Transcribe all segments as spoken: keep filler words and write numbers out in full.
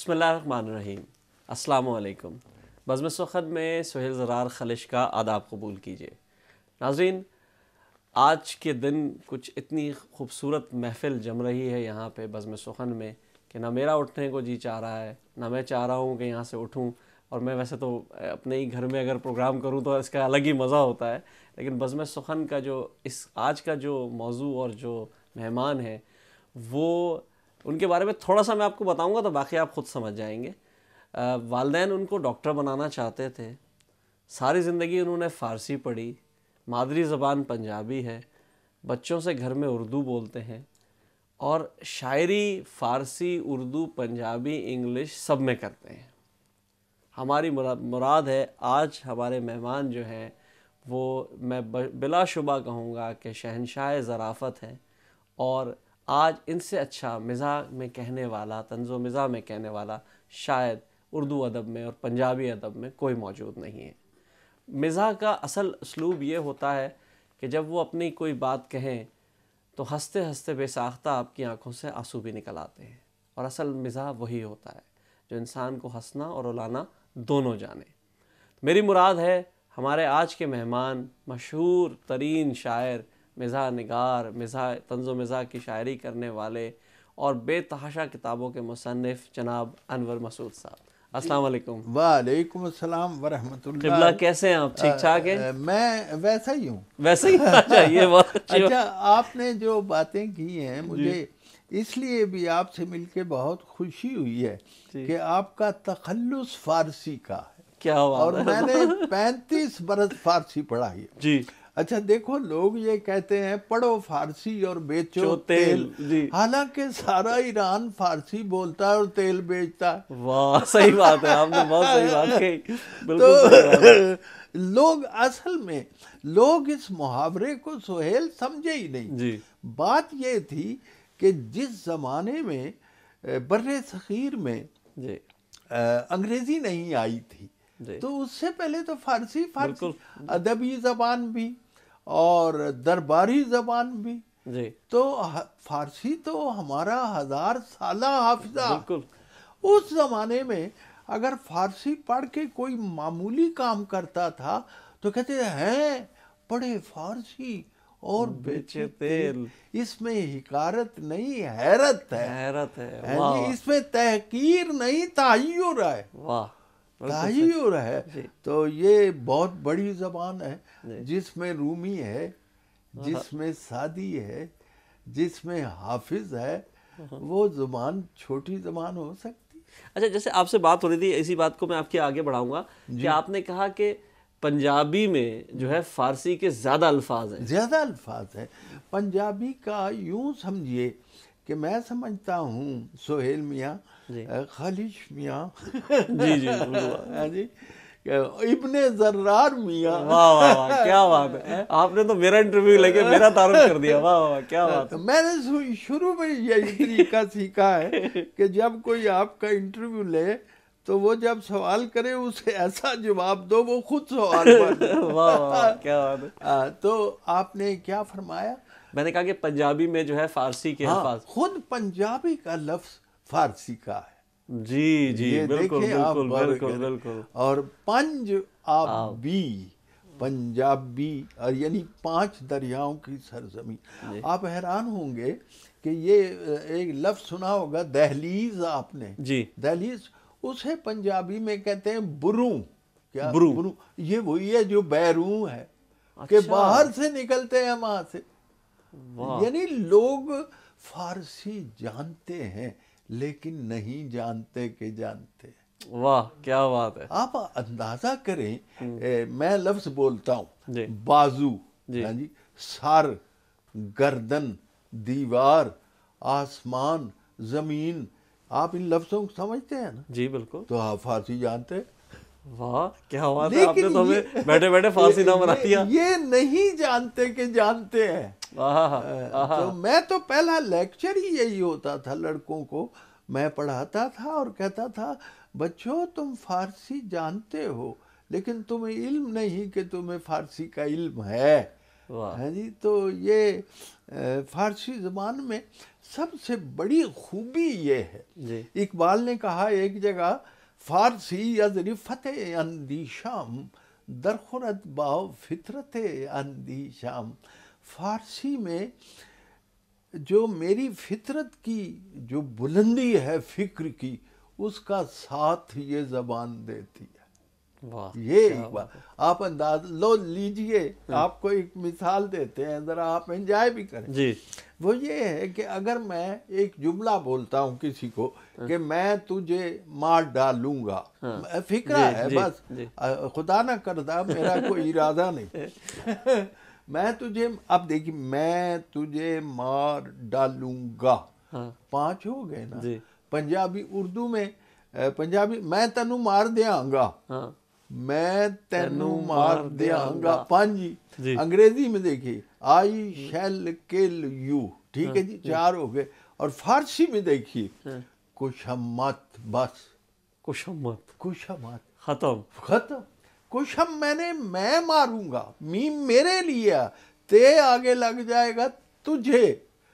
بسم اللہ الرحمن الرحیم. السلام علیکم. بزم سخن میں سہیل زرار خلش کا آداب قبول کیجیے. ناظرین، آج کے دن کچھ اتنی خوبصورت محفل جم رہی ہے یہاں پہ بزم سخن میں کہ نہ میرا اٹھنے کو جی چاہ رہا ہے، نہ میں چاہ رہا ہوں کہ یہاں سے اٹھوں. اور میں ویسے تو اپنے ہی گھر میں اگر پروگرام کروں تو اس کا الگ ہی مزہ ہوتا ہے، لیکن بزم سخن کا جو اس آج کا جو موضوع اور جو مہمان ہے وہ ان کے بارے میں تھوڑا سا میں آپ کو بتاؤں گا تو باقی آپ خود سمجھ جائیں گے. والدین ان کو ڈاکٹر بنانا چاہتے تھے، ساری زندگی انہوں نے فارسی پڑھی، مادری زبان پنجابی ہے، بچوں سے گھر میں اردو بولتے ہیں اور شاعری فارسی، اردو، پنجابی، انگلش سب میں کرتے ہیں. ہماری مراد ہے آج ہمارے مہمان جو ہیں وہ میں بلا شبہ کہوں گا کہ شہنشاہ ظرافت ہیں، اور آج ان سے اچھا مزاح میں کہنے والا، طنز و مزاح میں کہنے والا شاید اردو ادب میں اور پنجابی ادب میں کوئی موجود نہیں ہے. مزاح کا اصل اسلوب یہ ہوتا ہے کہ جب وہ اپنی کوئی بات کہیں تو ہنستے ہنستے بے ساختہ آپ کی آنکھوں سے آنسو بھی نکل آتے ہیں، اور اصل مزاح وہی ہوتا ہے جو انسان کو ہنسنا اور رلانا دونوں جانے. میری مراد ہے ہمارے آج کے مہمان مشہور ترین شاعر، مزاح نگار، مزاح طنز و مزاح کی شاعری کرنے والے اور بے تحاشا کتابوں کے مصنف جناب انور مسعود صاحب. السلام علیکم. وعلیکم السلام ورحمۃ اللہ. قبلہ کیسے ہیں آپ؟ ٹھیک ٹھاک ہیں؟ میں ویسا ہی ہوں. ویسے ہی چاہیے. بہت اچھا، آپ نے جو باتیں کی ہیں مجھے اس لیے بھی آپ سے مل کے بہت خوشی ہوئی ہے کہ آپ کا تخلص فارسی کا ہے. کیا بات ہے. اور میں نے پینتیس برس فارسی پڑھائی ہے. جی. اچھا دیکھو، لوگ یہ کہتے ہیں پڑھو فارسی اور بیچو تیل، حالانکہ سارا ایران فارسی بولتا ہے اور تیل بیچتا ہے. واہ، صحیح بات ہے، آپ نے بہت صحیح بات کہی. تو لوگ اصل میں لوگ اس محاورے کو سہیل سمجھے ہی نہیں. جی. بات یہ تھی کہ جس زمانے میں بر صغیر میں جی انگریزی نہیں آئی تھی تو اس سے پہلے تو فارسی فارسی ادبی زبان بھی اور درباری زبان بھی. جی. تو فارسی تو ہمارا ہزار سالہ حافظہ. بالکل. اس زمانے میں اگر فارسی پڑھ کے کوئی معمولی کام کرتا تھا تو کہتے ہیں پڑھے فارسی اور بیچے تیل. اس میں حقارت نہیں، حیرت ہے. حیرت ہے. اس میں تحقیر نہیں، تحیر ہے. واہ، تحیر ہے. تو یہ بہت بڑی زبان ہے جس میں رومی ہے، جس میں سعدی ہے، جس میں حافظ ہے. وہ زبان چھوٹی زبان ہو سکتی. اچھا، جیسے آپ سے بات ہو رہی تھی، اسی بات کو میں آپ کے آگے بڑھاؤں گا کہ آپ نے کہا کہ پنجابی میں جو ہے فارسی کے زیادہ الفاظ ہیں. زیادہ الفاظ ہیں. پنجابی کا یوں سمجھیے کہ میں سمجھتا ہوں سہیل میاں، خالش میاں، جی جی جی ابن زرار میاں. واہ واہ، کیا بات ہے. آپ نے تو میرا انٹرویو لے کے میرا تعارف کر دیا. واہ واہ، کیا بات ہے. میں نے شروع میں یہی طریقہ سیکھا ہے کہ جب کوئی آپ کا انٹرویو لے تو وہ جب سوال کرے اسے ایسا جواب دو وہ خود سوال بنے. واہ واہ، کیا بات ہے. تو آپ نے کیا فرمایا؟ میں نے کہا کہ پنجابی میں جو ہے فارسی کے الفاظ، خود پنجابی کا لفظ فارسی کا ہے. جی جی بالکل بالکل بالکل بالکل. اور پنج آبی، پنجابی، اور یعنی پانچ دریاؤں کی سرزمین. آپ حیران ہوں گے کہ یہ ایک لفظ سنا ہوگا دہلیز. آپ نے جی دہلیز، اسے پنجابی میں کہتے ہیں بروں. کیا بروں؟ یہ وہی ہے جو بیروں ہے، کہ باہر سے نکلتے ہیں وہاں سے. یعنی لوگ فارسی جانتے ہیں لیکن نہیں جانتے کہ جانتے. واہ، کیا بات ہے. آپ اندازہ کریں، میں لفظ بولتا ہوں بازو، جی، سر، گردن، دیوار، آسمان، زمین. آپ ان لفظوں کو سمجھتے ہیں نا؟ جی بالکل. تو آپ فارسی جانتے. واہ، کیا بات ہے. آپ نے تو ہمیں بیٹھے بیٹھے فارسی نہ بنا دیا. یہ نہیں جانتے کہ جانتے ہیں. تو میں تو پہلا لیکچر ہی یہی ہوتا تھا لڑکوں کو. میں پڑھاتا تھا اور کہتا تھا بچوں تم فارسی جانتے ہو لیکن تمہیں علم نہیں کہ تمہیں فارسی کا علم ہے. جی. تو یہ فارسی زبان میں سب سے بڑی خوبی یہ ہے. جی اقبال نے کہا ایک جگہ فارسی از رفت اندیشام درخورت باؤ فطرت اندیشام. فارسی میں جو میری فطرت کی جو بلندی ہے فکر کی اس کا ساتھ یہ زبان دیتی ہے. یہ ایک بات آپ انداز لو لیجئے. آپ کو ایک مثال دیتے ہیں ذرا آپ انجوائے بھی کریں. جی وہ یہ ہے کہ اگر میں ایک جملہ بولتا ہوں کسی کو کہ میں تجھے مار ڈالوں گا, فکرہ ہے بس, خدا نہ کردہ میرا کوئی ارادہ نہیں, میں تجھے, اب دیکھیے میں تجھے مار ڈالوں گا, پانچ ہو گئے نا. پنجابی اردو میں پنجابی میں تینوں مار دیاں گا, میں تینوں مار دیاں گا, پانچ. انگریزی میں دیکھیے آئی شیل کل یو, ٹھیک ہے جی, چار ہو گئے. اور فارسی میں دیکھیے کشمت, بس کشمت, کشمت, ختم ختم. کشم میں نے میں ماروں گا, میم میرے لیے, تے آگے لگ جائے گا تجھے.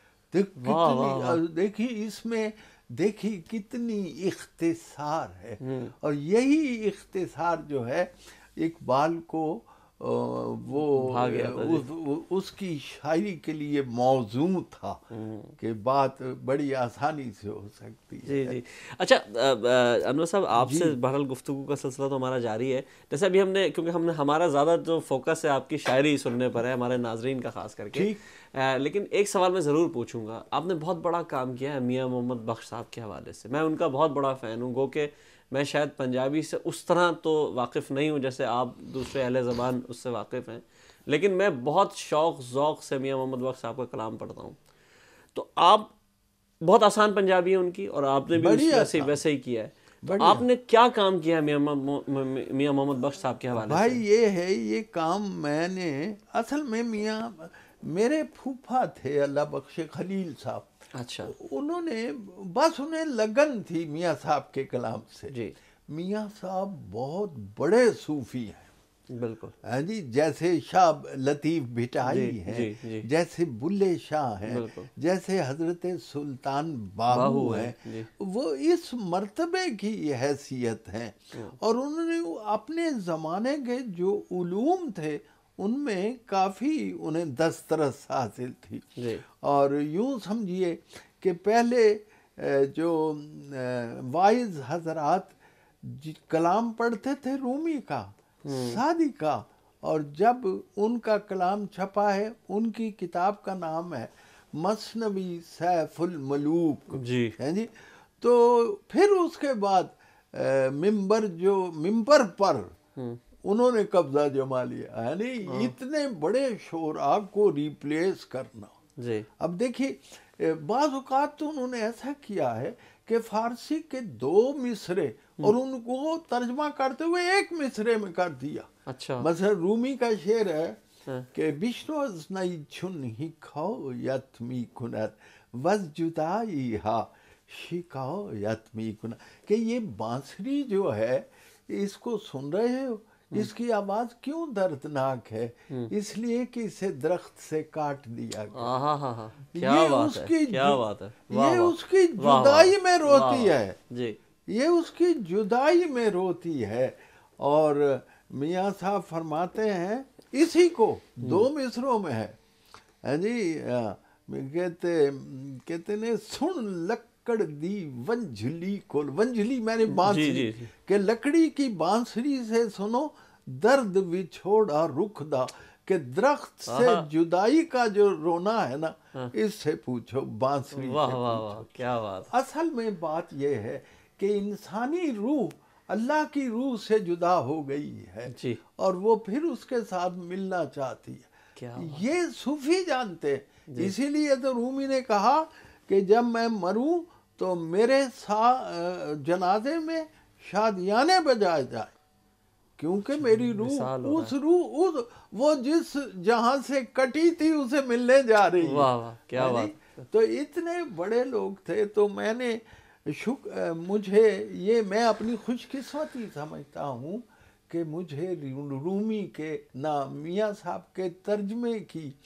دیکھیے اس میں دیکھیے کتنی اختصار ہے, اور یہی اختصار جو ہے اقبال کو وہ اس کی شاعری کے لیے موزوں تھا کہ بات بڑی آسانی سے ہو سکتی ہے. جی جی اچھا انور صاحب, آپ سے بہرحال گفتگو کا سلسلہ تو ہمارا جاری ہے. جیسے ابھی ہم نے, کیونکہ ہم نے ہمارا زیادہ جو فوکس ہے آپ کی شاعری سننے پر ہے, ہمارے ناظرین کا خاص کر کے, لیکن ایک سوال میں ضرور پوچھوں گا. آپ نے بہت بڑا کام کیا ہے میاں محمد بخش صاحب کے حوالے سے, میں ان کا بہت بڑا فین ہوں, گو کہ میں شاید پنجابی سے اس طرح تو واقف نہیں ہوں جیسے آپ دوسرے اہل زبان اس سے واقف ہیں, لیکن میں بہت شوق ذوق سے میاں محمد بخش صاحب کا کلام پڑھتا ہوں. تو آپ بہت آسان پنجابی ہے ان کی, اور آپ نے بھی ویسے ویسے ہی کیا ہے. تو آپ نے کیا کام کیا ہے میاں محمد بخش صاحب کے حوالے سے؟ بھائی یہ ہے, یہ کام میں نے اصل میں میاں میرے پھوپھا تھے اللہ بخش خلیل صاحب, اچھا, انہوں نے بس انہیں لگن تھی میاں صاحب کے کلام سے. جی میاں صاحب بہت بڑے صوفی ہیں, بالکل, ہاں جی, جیسے شاہ لطیف بھٹائی ہیں, جیسے بلے شاہ ہیں, جیسے حضرت سلطان باہو ہیں, وہ اس مرتبے کی حیثیت ہیں. اور انہوں نے اپنے زمانے کے جو علوم تھے ان میں کافی انہیں دسترس حاصل تھی. اور یوں سمجھیے کہ پہلے جو وائز حضرات کلام پڑھتے تھے رومی کا, سعدی کا, اور جب ان کا کلام چھپا ہے, ان کی کتاب کا نام ہے مثنوی سیف الملوک, جی جی. تو پھر اس کے بعد ممبر جو ممبر پر انہوں نے قبضہ جما لیا, یعنی اتنے بڑے شعراء کو ریپلیس کرنا. اب دیکھیے بعض اوقات تو انہوں نے ایسا کیا ہے کہ فارسی کے دو مصرے اور ان کو ترجمہ کرتے ہوئے ایک مصرے میں کر دیا. اچھا, مثلا رومی کا شعر ہے کہ بشنو از نئی چھن ہی کھاؤ یتمی کنت وز جدائی ہا شکاؤ یتمی کنت, کہ یہ بانسری جو ہے اس کو سن رہے ہو, اس کی آواز کیوں دردناک ہے, اس لیے کہ اسے درخت سے کاٹ دیا گیا. یہ اس کی یہ اس کی جدائی میں روتی ہے, یہ اس کی جدائی میں روتی ہے. اور میاں صاحب فرماتے ہیں اسی کو دو مصروں میں ہے جی, کہتے کہتے نے سن لکڑ دی ونجھلی کو, ونجھلی میں نے بانسری, کہ لکڑی کی بانسری سے سنو درد وچھوڑا رخ دا, کہ درخت سے جدائی کا جو رونا ہے نا اس سے پوچھو, بانسری سے پوچھو. کیا بات. اصل میں بات یہ ہے کہ انسانی روح اللہ کی روح سے جدا ہو گئی ہے, اور وہ پھر اس کے ساتھ ملنا چاہتی ہے. یہ صوفی جانتے ہیں. اسی لیے تو رومی نے کہا کہ جب میں مروں تو میرے جنازے میں شادیانے بجائے جائیں, کیونکہ میری روح اس روح اس وہ جس جہاں سے کٹی تھی اسے ملنے جا رہی ہے. واہ واہ کیا بات. تو اتنے بڑے لوگ تھے. تو میں نے شک مجھے یہ میں اپنی خوش قسمتی سمجھتا ہوں کہ مجھے رومی کے نہ میاں صاحب کے ترجمے کی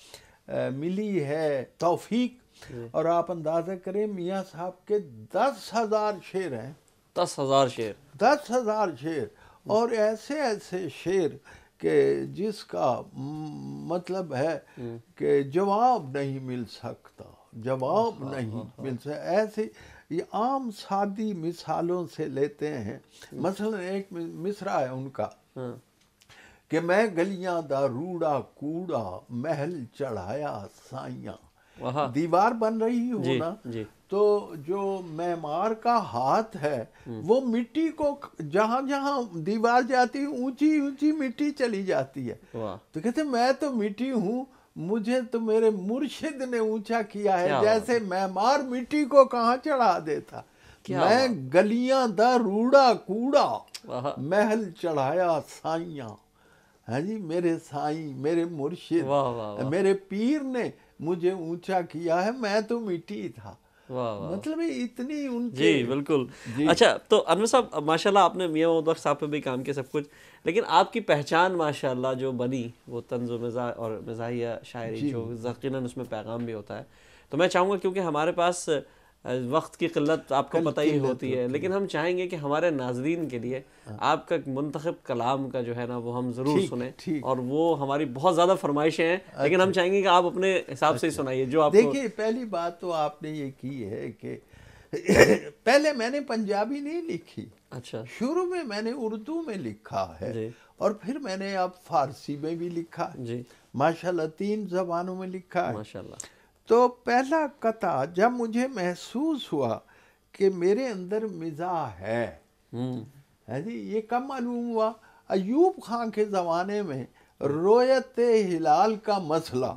ملی ہے توفیق، اور آپ اندازہ کریں میاں صاحب کے دس ہزار شعر ہیں، دس ہزار شعر، دس ہزار شعر، اور ایسے ایسے شعر کہ جس کا مطلب ہے کہ جواب نہیں مل سکتا، جواب نہیں مل سکتا. ایسے یہ عام سادی مثالوں سے لیتے ہیں. مثلا ایک مصرع ہے ان کا کہ میں گلیاں دا روڑا کوڑا محل چڑھایا سائیاں. دیوار بن رہی ہو نا تو جو معمار کا ہاتھ ہے وہ مٹی کو جہاں جہاں دیوار جاتی ہے اونچی اونچی مٹی چلی جاتی ہے. تو کہتے میں تو مٹی ہوں، مجھے تو میرے مرشد نے اونچا کیا ہے، جیسے معمار مٹی کو کہاں چڑھا دیتا. میں گلیاں دا روڑا کوڑا محل چڑھایا سائیاں. ہاں جی، میرے سائیں، میرے مرشد، میرے پیر نے مجھے اونچا کیا ہے، میں تو مٹی تھا. مطلب اتنی ان کے. جی بالکل. اچھا تو انور صاحب ماشاءاللہ آپ نے میاں محمد بخش صاحب پہ بھی کام کیا سب کچھ، لیکن آپ کی پہچان ماشاءاللہ جو بنی وہ طنز و مزاح اور مزاحیہ شاعری جو یقیناً اس میں پیغام بھی ہوتا ہے. تو میں چاہوں گا کیونکہ ہمارے پاس وقت کی قلت آپ کو پتہ ہی ہوتی ہے، لیکن ہم چاہیں گے کہ ہمارے ناظرین کے لیے آپ کا منتخب کلام کا جو ہے نا وہ ہم ضرور سنیں، اور وہ ہماری بہت زیادہ فرمائشیں ہیں، لیکن ہم چاہیں گے کہ آپ اپنے حساب سے ہی سنائیے جو آپ کو. دیکھیے پہلی بات تو آپ نے یہ کی ہے کہ پہلے میں نے پنجابی نہیں لکھی. اچھا. شروع میں میں نے اردو میں لکھا ہے، اور پھر میں نے اب فارسی میں بھی لکھا ہے. ماشاءاللہ تین زبانوں میں لکھا ہے ماشاءاللہ. تو پہلا قطعہ جب مجھے محسوس ہوا کہ میرے اندر مزاح ہے، جی یہ کب معلوم ہوا؟ ایوب خان کے زمانے میں رویت ہلال کا مسئلہ،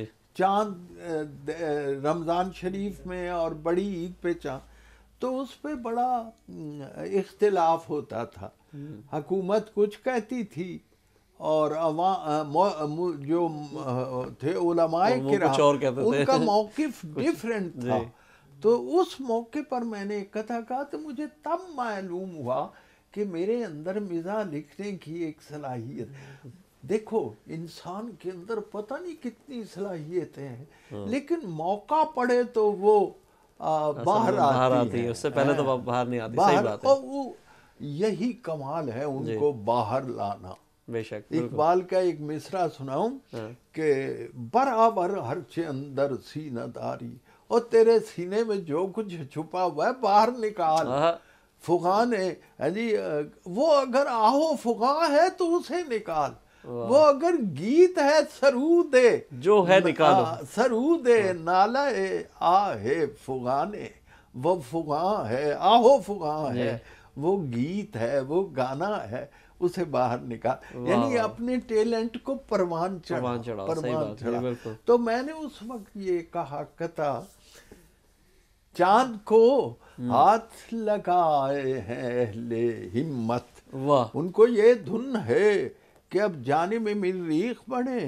چاند رمضان شریف میں اور بڑی عید پہ چاند، تو اس پہ بڑا اختلاف ہوتا تھا. حکومت کچھ کہتی تھی اور جو تھے علماء کرام ان کا موقف ڈیفرنٹ تھا. تو اس موقع پر میں نے ایک قطعہ کہا تو مجھے تب معلوم ہوا کہ میرے اندر مزاح لکھنے کی ایک صلاحیت. دیکھو انسان کے اندر پتہ نہیں کتنی صلاحیتیں ہیں، لیکن موقع پڑے تو وہ باہر آتی ہے، اس سے پہلے تو باہر نہیں آتی. صحیح بات ہے. اور وہ یہی کمال ہے ان کو باہر لانا. بے شک. اقبال کا ایک مصرع سناؤں کہ برابر ہر چے اندر سینہ داری، اور تیرے سینے میں جو کچھ چھپا ہوا ہے باہر نکال. فغان ہے جی، وہ اگر آہو فغاں ہے تو اسے نکال، وہ اگر گیت ہے سرود ہے جو ہے نکالو، سرود ہے نالہ آہ فغانے، وہ فغاں ہے آہو فغاں ہے، وہ گیت ہے وہ گانا ہے، اسے باہر نکال. یعنی اپنے ٹیلنٹ کو پروان چڑھا پروان چڑھا. تو میں نے اس وقت یہ کہا قطعہ، چاند کو ہاتھ لگائے ہیں اہل ہمت، ان کو یہ دھن ہے کہ اب جانب مریخ بڑھے،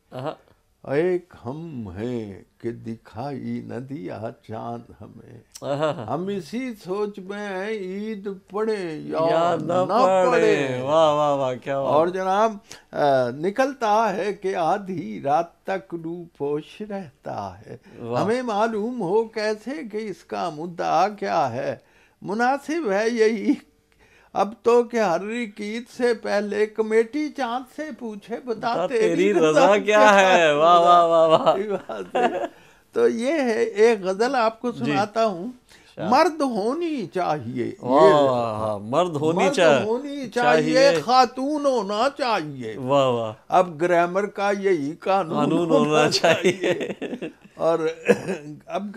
ایک ہم ہیں کہ دکھائی نہ دیا چاند ہمیں، ہم اسی سوچ میں ہیں عید پڑھے یا نہ پڑھے. واہ واہ واہ کیا بات. اور جناب نکلتا ہے کہ آدھی رات تک رو پوش رہتا ہے، ہمیں معلوم ہو کیسے کہ اس کا مدعا کیا ہے. مناسب ہے یہی اب تو کہ ہر عید سے پہلے کمیٹی چاند سے پوچھے بتا تیری رضا کیا ہے. واہ واہ واہ واہ. تو یہ ہے ایک غزل آپ کو سناتا ہوں. مرد ہونی چاہیے، مرد ہونی ہونی چاہیے، خاتون ہونا چاہیے. واہ واہ. اب گرامر کا یہی قانون ہونا چاہیے. اور اب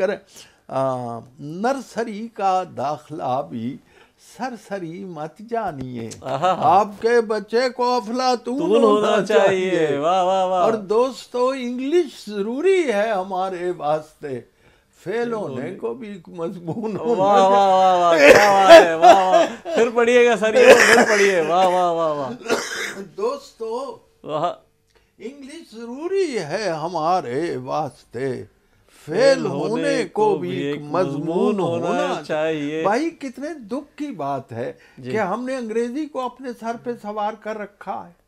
نرسری کا داخلہ بھی سرسری مت جانیے، آپ کے بچے کو افلاطون ہونا چاہیے. اور دوستو انگلش ضروری ہے ہمارے واسطے، فیل ہونے کو بھی مضمون ہونا چاہیے. پھر پڑھیے گا سر، پھر پڑھیے. واہ واہ واہ واہ. دوستو انگلش ضروری ہے ہمارے واسطے، فیل ہونے کو بھی ایک مضمون ہونا چاہیے. بھائی کتنے دکھ کی بات ہے کہ ہم نے انگریزی کو اپنے سر پہ سوار کر رکھا ہے.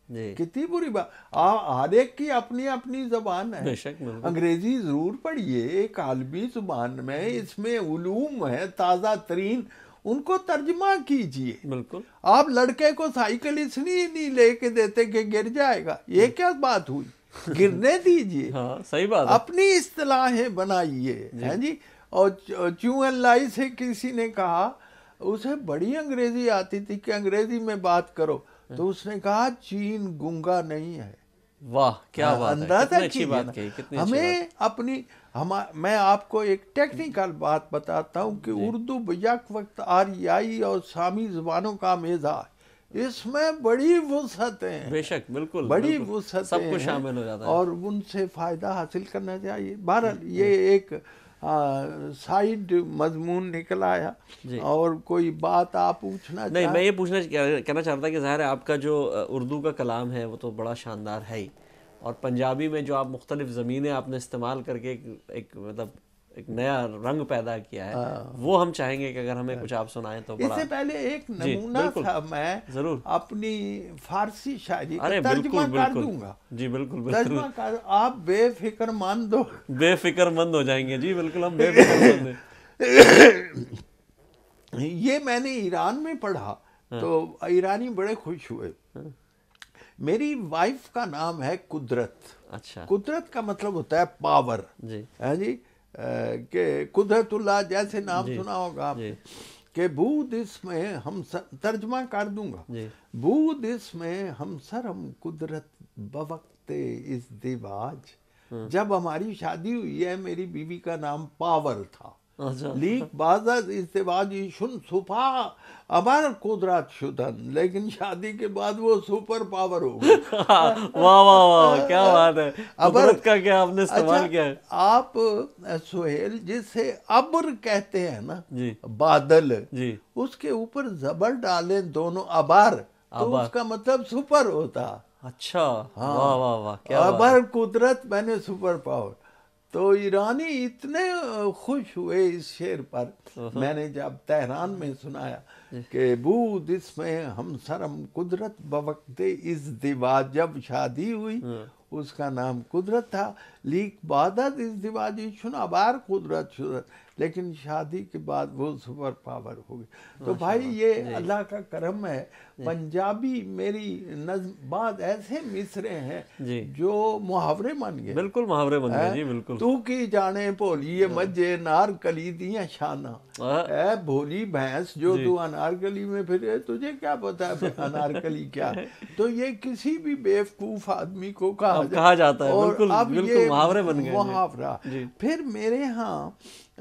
کتنی بری بات. ہر ایک کی اپنی اپنی زبان ہے. انگریزی ضرور پڑھیے ایک عالمی زبان میں, اس میں علوم ہے تازہ ترین, ان کو ترجمہ کیجئے. بالکل. آپ لڑکے کو سائیکل اس لیے نہیں لے کے دیتے کہ گر جائے گا, یہ کیا بات ہوئی, گرنے دیجئے. ہاں صحیح بات ہے. اپنی اصطلاحیں بنائیے ہیں جی. اور چوں اللہ سے کسی نے کہا, اسے بڑی انگریزی آتی تھی کہ انگریزی میں بات کرو, تو اس نے کہا چین گنگا نہیں ہے. واہ کیا بات ہے, اندازہ کتنی اچھی بات کہی, کتنی اچھی بات. ہمیں اپنی ہم میں آپ کو ایک ٹیکنیکل بات بتاتا ہوں کہ اردو بیک وقت آریائی اور سامی زبانوں کا میزا ہے, اس میں بڑی وسعتیں ہیں. بے شک, بالکل بڑی وسعتیں سب کچھ شامل ہو جاتا ہے, اور ان سے فائدہ حاصل کرنا چاہیے. بہرحال یہ ایک سائیڈ مضمون نکل آیا. اور کوئی بات آپ پوچھنا چاہیں؟ نہیں, میں یہ پوچھنا کہنا چاہتا کہ ظاہر ہے آپ کا جو اردو کا کلام ہے وہ تو بڑا شاندار ہے ہی, اور پنجابی میں جو آپ مختلف زمینیں آپ نے استعمال کر کے ایک مطلب ایک نیا رنگ پیدا کیا ہے, وہ ہم چاہیں گے کہ اگر ہمیں کچھ آپ سنائیں تو. اس سے پہلے ایک نمونہ تھا, میں ضرور اپنی فارسی شاعری کا ترجمہ کر دوں گا. جی بالکل, ترجمہ کر, آپ بے فکر مند ہو, بے فکر مند ہو جائیں گے. جی بالکل, ہم بے فکر مند ہیں. یہ میں نے ایران میں پڑھا تو ایرانی بڑے خوش ہوئے. میری وائف کا نام ہے قدرت. اچھا. قدرت کا مطلب ہوتا ہے پاور. جی ہے جی, کہ قدرت اللہ جیسے نام سنا ہوگا آپ نے, کہ بود اس میں ہم ترجمہ کر دوں گا. بود اس میں ہم سر ہم قدرت بوقت ازدواج. جب ہماری شادی ہوئی ہے, میری بیوی کا نام پاور تھا. لیک بازد ازدواجی شن صفا ابر قدرت شدن, لیکن شادی کے بعد وہ سپر پاور ہو گئی. واہ واہ واہ کیا بات ہے, قدرت کا کیا آپ نے استعمال کیا ہے. آپ سہیل جسے ابر کہتے ہیں نا, بادل, اس کے اوپر زبر ڈالیں دونوں ابر, تو اس کا مطلب سپر ہوتا. اچھا, واہ واہ واہ کیا ابر قدرت میں نے سپر پاور. تو ایرانی اتنے خوش ہوئے اس شعر پر, میں نے جب تہران میں سنایا کہ بود اس میں ہم سرم قدرت بوقت ازدواج, جب شادی ہوئی اس کا نام قدرت تھا. لیک بادت ازدواجی شنا بار قدرت شدت, لیکن شادی کے بعد وہ سپر پاور ہو گئی. تو بھائی یہ اللہ کا کرم ہے. پنجابی میری نظم بعض ایسے مصرے ہیں جو محاورے بن گئے. بالکل محاورے بن گئے. جی بالکل. تو کی جانے بھولی مجھے نار کلی دیاں شانہ, اے بھولی بھینس جو تو انار کلی میں پھرے, تجھے کیا پتا ہے انار کلی کیا ہے. تو یہ کسی بھی بیوقوف آدمی کو کہا جاتا ہے. بالکل بالکل محاورے بن گئے. محاورہ. پھر میرے ہاں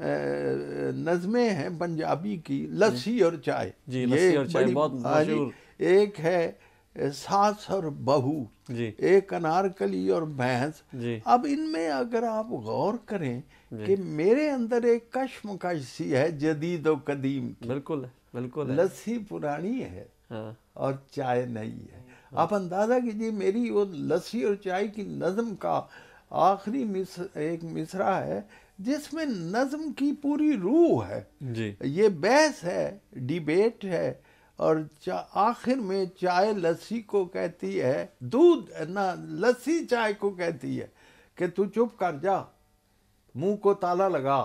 نظمیں ہیں پنجابی کی, لسی اور چائے. جی لسی اور چائے بہت مشہور. ایک ہے ساس اور بہو, ایک انارکلی اور بھینس. اب ان میں اگر آپ غور کریں کہ میرے اندر ایک کشمکش سی ہے جدید و قدیم کی. بالکل بالکل. لسی پرانی ہے اور چائے نئی ہے. آپ اندازہ کیجیے, میری وہ لسی اور چائے کی نظم کا آخری ایک مصرع ہے جس میں نظم کی پوری روح ہے. یہ بحث ہے, ڈیبیٹ ہے, اور آخر میں چائے لسی کو کہتی ہے, دودھ نہ لسی چائے کو کہتی ہے کہ تو چپ کر جا, منہ کو تالا لگا,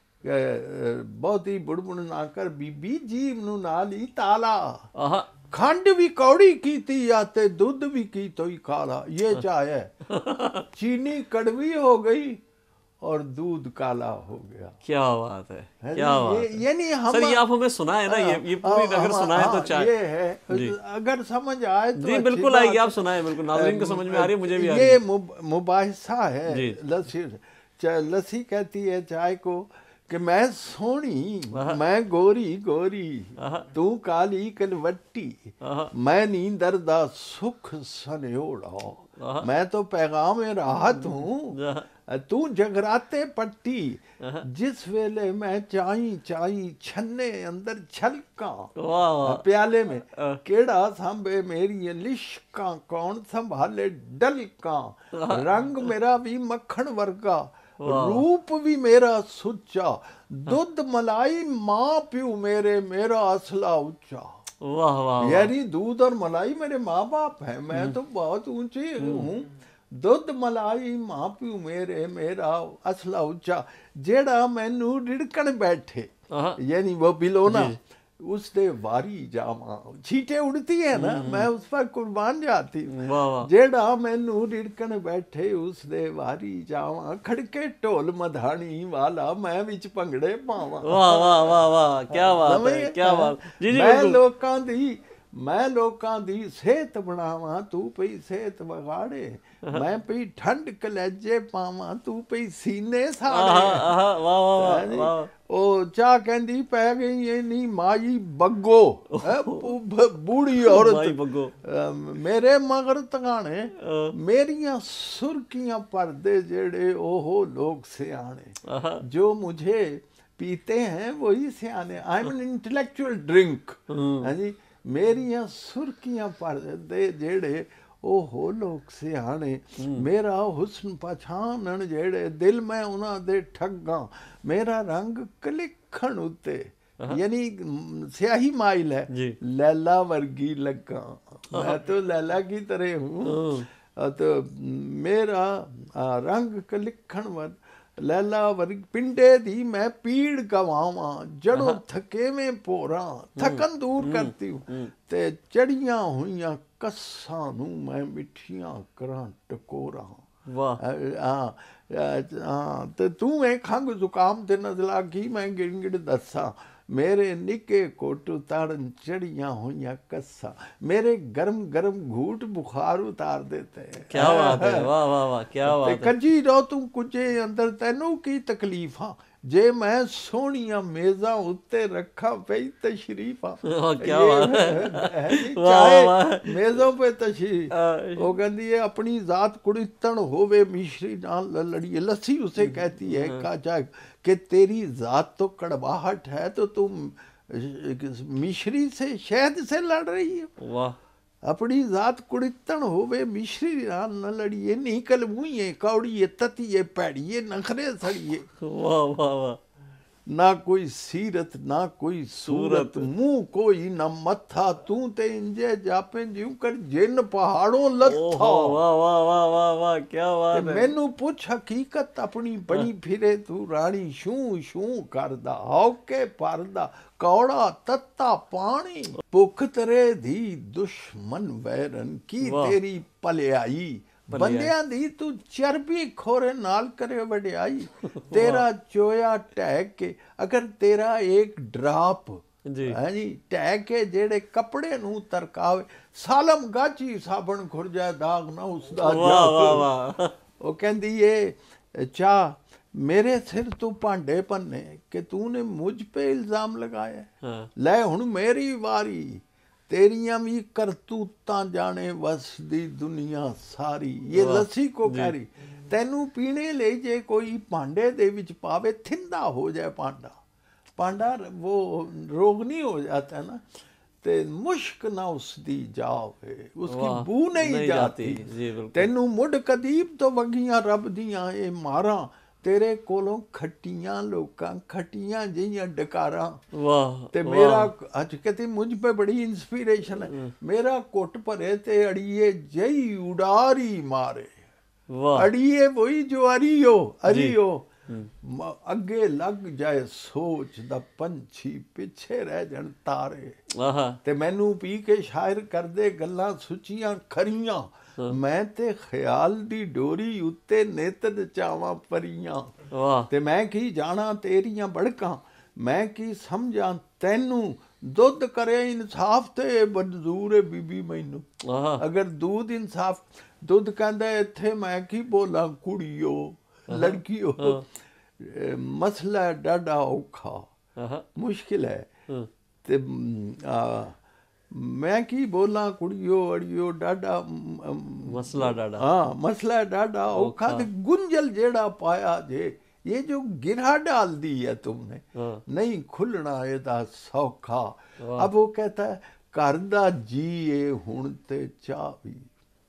بہت ہی بڑبڑ نہ کر بی بی جیب نو نالی تالا, کھنڈ بھی کوڑی کی تھی آتے دودھ بھی کی تو ہی کالا. یہ چائے ہے, چینی کڑوی ہو گئی اور دودھ کالا ہو گیا. کیا بات ہے, کیا بات ہے. یعنی ہم سر یہ آپ ہمیں سنائے نا, یہ پوری اگر سنائے تو چائے یہ ہے, اگر سمجھ آئے تو جی بالکل آئے گی. آپ سنائے, بالکل ناظرین کو سمجھ میں آ رہی ہے, مجھے بھی آ رہی ہے. یہ مباحثہ ہے. لسی لسی کہتی ہے چائے کو کہ میں سونی, میں گوری گوری, تو کالی کلوٹی, میں نیندردہ سکھ سنیوڑا, میں تو پیغام راحت ہوں, تو جگراتے پٹی, جس ویلے میں چائیں چائیں چھنے اندر چھلکاں پیالے میں, کیڑا سانبے میری لشکاں, کون سنبھالے ڈلکاں, رنگ میرا بھی مکھن ورگا, روپ بھی میرا سچا, دودھ ملائی ماں پیو میرے, میرا اصلہ اچا. वाह वाह, यानी दूध और मलाई मेरे माँ बाप हैं, मैं तो बहुत ऊंचे हूँ। दुध मलाई माँ प्यू मेरे, मेरा असला उच्चा, जेड़ा मैनू रिड़कन बैठे, यानी वो बिलोना, उसदे वारी जावा। छींटे उड़ती है ना, मैं उस पर कुर्बान जाती हूँ। जेड़ा मैनू रिड़कन बैठे उसदे वारी जावा, खड़के ढोल मधानी वाला मैं विच भंगड़े पावा। वाह वाह वाह वाह, क्या बात है, क्या बात। जी जी, मैं लोकां दी मैं लोकां दी सेहत बनावा, तू पई सेहत बगाड़े, मैं पई ठंड कलेजे पावा, तू पई सीने साड़े। वाह वाह, ओ चाह कहंदी पै गई ये नी माई बग्गो, बूढ़ी औरत मेरे मगर तगाने, मेरियां सुर्खियां पर्दे जेड़े ओहो लोग सियाने, जो मुझे पीते हैं वही सियाने। I am an intellectual drink. हाँ जी, मेरियां सुर्खियां पर्दे जेड़े ओहो लोग सियाने, मेरा हुस्न पछानन जेड़े दिल मैं उन्हां दे ठग्गां, मेरा रंग कलिखण उत्ते, यानी स्याही माइल है, लैला वर्गी लगा, मैं तो लैला की तरह हूँ। तो मेरा रंग कलिखण वर लैला वर्ग, पिंडे दी मैं पीड़ गवावां, जड़ों थके में पोरा, थकन दूर करती हूँ, ते चढ़ियां हुईयां कस्सां नू मैं मिठियां करां टकोरा। हाँ हाँ, ते तू मैं खंघ जुकाम ते नज़ला की मैं गिड़ गिड़ दसा, मेरे निके कोट उतारन चढ़ियां हुईयां कस्सा, मेरे गरम गरम घूट बुखार उतार देते हैं। क्या बात है, वाह वाह वाह, क्या बात है। कजी रो तू कुजे अंदर तैनू की तकलीफां, जे मैं सोहणियां मेज़ां उत्ते रखा पई तशरीफां। क्या बात है, चाहे मेज़ों पे तशरीफ। वो कहती है अपनी जात कुड़ितन होवे मिश्री नाल लड़िए, लस्सी उसे कहती है काचा कि तेरी जात तो कड़वाहट है तो तुम मिश्री से शहद से लड़ रही हो। वाह, अपनी जात कुड़ितन होवे मिश्री नाल न लड़िए, निकल मुँहे कौड़िए ततिए पैड़िए नखरे सड़िए। वाह वाह वाह, ना कोई सीरत ना कोई सूरत, मुंह कोई न मत्था, तू ते इंजे जापे जिਉ कर जिन पहाड़ों लत्था। वाह वाह वाह वाह वाह, क्या बात है। मैनू पुछ हकीकत अपनी बड़ी फिरे, तू रानी शू शू करदा हौके परदा, कौड़ा तत्ता पानी, भुख तरे दी दुश्मन वैरन की तेरी भलियाई, बंदियां दी तू चरबी खोरे नाल करे वडियाई, तेरा चोया ढह के अगर तेरा एक ड्राप है जी ढह के जेड़े कपड़े नू तरकावे, सालम गाची साबण खुर जाए दाग ना उसदा जा। वो कहंदी ये चाह मेरे सिर तू भांडे भन्ने कि तूने मुझ पे इल्जाम लगाया, लै हुण मेरी वारी, तेरियां भी करतूतां जाने वसदी दुनिया सारी। ये लस्सी को कह रही, तैनू पीने ले जे कोई भांडे दे विच पावे, थिंदा हो जाए भांडा, भांडा वो रोगनी हो जाता है ना, ते मुश्क ना उसदी जावे, उसकी बू नहीं, नहीं जाती, जाती। तैनू मुड कदीब तो वगियां रब दियां ए मारा, तेरे कोलों खटियां लोकां खटियां जिहियां डकारां। वाह, ते मेरा अज कहती मुझ पे बड़ी इंस्पिरेशन है, मेरा कोट भरे ते अड़िए जई उड़ारी मारे। वाह, अड़िए वही जो अरियो अरियो अगे लग जाए सोच दा पंछी, पिछे रह जान तारे। ते मैनू पी के शायर करदे गल्लां सुचियां खरियां, मैं ते ख्याल दी डोरी उत्ते नित नचावां परियां। ते मैं की जाना तेरियां बड़कां, मैं की समझां तैनू, दुध करे इंसाफ ते मंजूर है बीबी मैनू। अगर दूध इंसाफ, दुध कहंदा इत्थे मैं की बोला कुड़ियो लड़कियो, मसला डाडा औखा मुश्किल है, ते आ, मैं की बोला कुड़ियो अड़ियो डाडा मसला डाडा, हाँ मसला डाडा औखा, ते गुंजल जेड़ा पाया जे, ये जो गिरा डाल दी है तुमने, नहीं खुलना एदा सौखा। अब वो कहता है घर दा जी ए हुण ते चाह भी,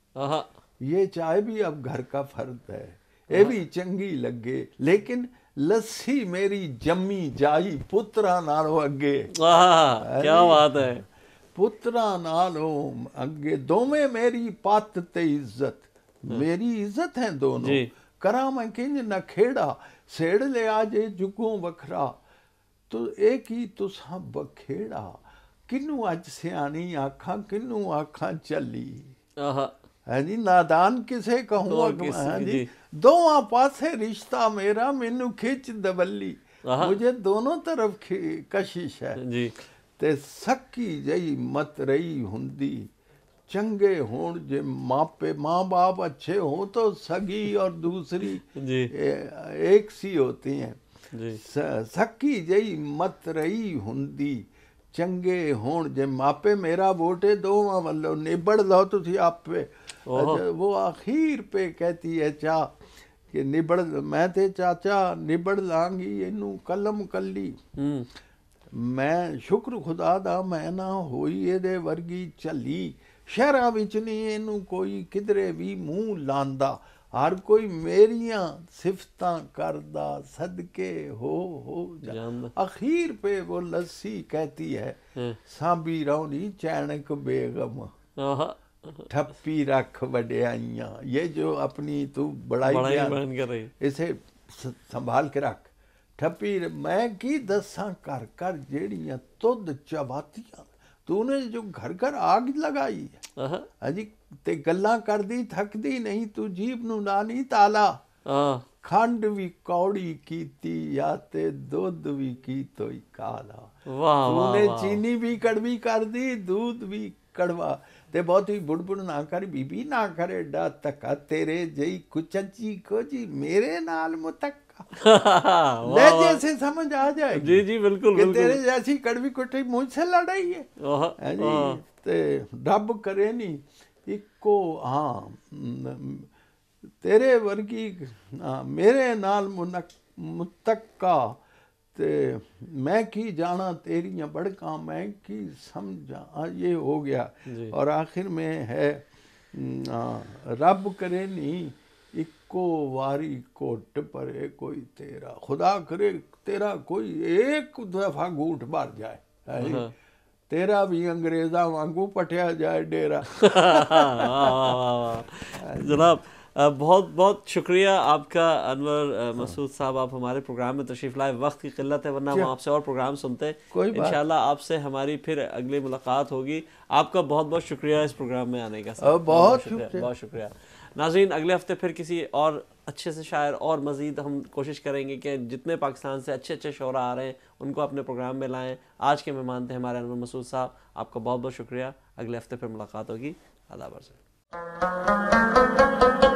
ये चाय भी अब घर का फर्ज है, ये भी चंगी लगे, लेकिन लस्सी मेरी जम्मी जाई पुत्रा नालों अगे। क्या बात है, ਪੁੱਤਰਾਂ ਨਾਲੋਂ ਅੱਗੇ ਦੋਵੇਂ ਮੇਰੀ ਪੱਤ ਤੇ ਇੱਜ਼ਤ, ਮੇਰੀ ਇੱਜ਼ਤ ਹੈ ਦੋਨੋਂ, ਕਰਾਂ ਮੈਂ ਕਿੰਜ ਨਾ ਖੇੜਾ, ਸੇੜ ਲਿਆ ਜੇ ਜੁਗੋਂ ਵੱਖਰਾ, ਤੋ ਇਹ ਕੀ ਤੁਸਾਂ ਬਖੇੜਾ, ਕਿਨੂੰ ਅੱਜ ਸਿਆਣੀ ਆਖਾਂ ਕਿਨੂੰ ਆਖਾਂ ਚੱਲੀ। ਹੈ ਜੀ, ਨਾਦਾਨ ਕਿਸੇ ਕਹੂੰ ਹੈ ਜੀ, ਦੋਵਾਂ ਪਾਸੇ ਰਿਸ਼ਤਾ ਮੇਰਾ, ਮੈਨੂੰ ਖਿੱਚ ਦਵੱਲੀ, ਮੁਝੇ ਦੋਨੋਂ ਤਰਫ ਕਸ਼ਿਸ਼ ਹੈ ਜੀ। ਤੇ ਸੱਕੀ ਜਈ ਮਤ ਰਹੀ ਹੁੰਦੀ, ਚੰਗੇ ਹੋਣ ਜੇ ਮਾਪੇ माँ बाप अच्छे हो तो सगी और दूसरी एक सी होती हैं। सकी जई मत रही हुंदी, चंगे होण जे मापे, मेरा वोटे दोवां वल्लों निबड़ लो तुसी आपे। वो आखिर पे कहती है चा कि निबड़, मैं ते चाचा निबड़ लांगी इनू कलम कली, मैं शुक्र खुदा दा मैं ना होई ਇਹਦੇ ਵਰਗੀ ਝੱਲੀ, ਸ਼ਹਿਰਾਂ ਵਿੱਚ ਨਹੀਂ ਇਹਨੂੰ ਕੋਈ ਕਿਧਰੇ ਵੀ ਮੂੰਹ ਲਾਂਦਾ, ਹਰ ਕੋਈ ਮੇਰੀਆਂ ਸਿਫਤਾਂ ਕਰਦਾ, ਸਦਕੇ ਹੋ ਹੋ ਜਾਂਦਾ। ਅਖੀਰ पे वो लस्सी कहती है, ਸਾਂਭੀ रौनी चैनक बेगम, ठप्पी रख वड्याइयां, ये जो अपनी तू बड़ाई बयान कर रही, इसे संभाल के रख। ठप्पी मैं की दसां कर कर जेड़ियां तुद चबातियां, तूने जो घर घर आग लगाई है अजी, ते गल्लां करदी थकदी नहीं, तू जीभ नू ला नहीं ताला, खंड भी कौड़ी कीती या ते दुध भी की तोई काला, तूने चीनी भी कड़वी कर दी, दूध भी कड़वा, ते बहुत ही बुड़बुड़ ना कर बीबी, ना करे डा तका, तेरे जई कुचची को जी मेरे नाल मुतक्का, लहजे से समझ आ जाएगी। जी जी बिल्कुल कि बिल्कुल। तेरे जैसी कड़वी कुटी मुझसे लड़ाई है, है जी, ते रब करे नहीं इको, हाँ तेरे वर्गी हाँ, मेरे नाल मुतक्का, ते मैं की जाना तेरियां बड़का, मैं की समझा, ये हो गया। और आखिर में है रब करे नहीं इको वारी कोट परे कोई तेरा, खुदा करे तेरा कोई एक दफा घूट भर जाए, है तेरा भी अंग्रेजा वांगू पटिया जाए डेरा। जनाब बहुत बहुत शुक्रिया आपका अनवर मसूद साहब, आप हमारे प्रोग्राम में तशरीफ़ लाए। वक्त की किल्लत है वरना हम आपसे और प्रोग्राम सुनते। इंशाल्लाह आपसे हमारी फिर अगली मुलाकात होगी। आपका बहुत बहुत शुक्रिया इस प्रोग्राम में आने का। बहुत शुक्रिया, बहुत शुक्रिया। नाज़रीन, अगले हफ्ते फिर किसी और अच्छे से शायर और मज़ीद हम कोशिश करेंगे कि जितने पाकिस्तान से अच्छे अच्छे शोरा आ रहे हैं उनको अपने प्रोग्राम में लाएँ। आज के मेहमान थे हमारे अनवर मसूद साहब, आपका बहुत बहुत शुक्रिया। अगले हफ्ते फिर मुलाकात होगी। आदाब अर्ज़।